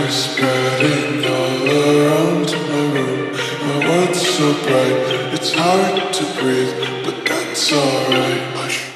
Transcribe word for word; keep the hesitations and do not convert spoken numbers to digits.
is spreading all around my room. My world's so bright, it's hard to breathe, but that's alright.